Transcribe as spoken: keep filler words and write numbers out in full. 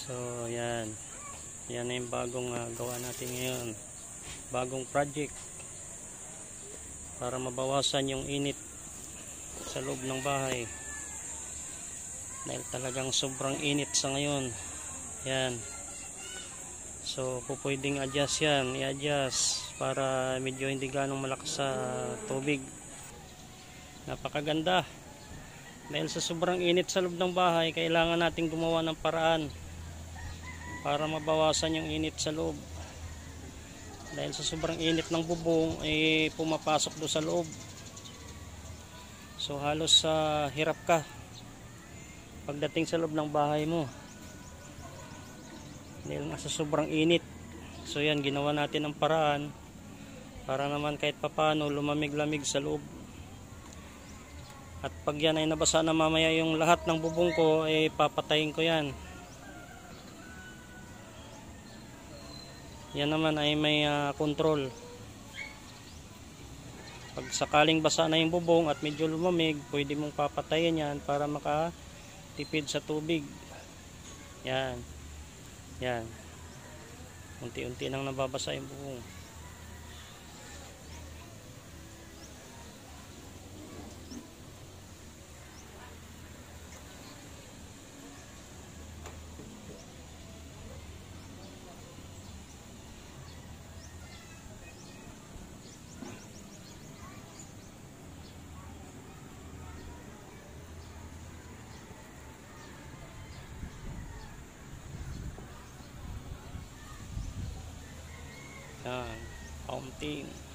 So yan, yan na yung bagong uh, gawa natin ngayon, bagong project para mabawasan yung init sa loob ng bahay dahil talagang sobrang init sa ngayon. Yan, so pupwedeng adjust yan, i-adjust para medyo hindi ganong malakas sa tubig. Napakaganda dahil sa sobrang init sa loob ng bahay, kailangan natin gumawa ng paraan para mabawasan yung init sa loob. Dahil sa sobrang init ng bubong ay eh, pumapasok do sa loob. So halos sa uh, hirap ka pagdating sa loob ng bahay mo dahil nga sa sobrang init. So yan, ginawa natin ng paraan para naman kahit papano lumamig-lamig sa loob. At pag yan ay nabasa na mamaya yung lahat ng bubong ko, ay eh, papatayin ko yan. Yan naman ay may uh, control. Pag sakaling basa na yung bubong at medyo lumamig, pwede mong papatayin yan para makatipid sa tubig. Yan. Yan. Unti-unti nang nababasa yung bubong. Yan, kaunting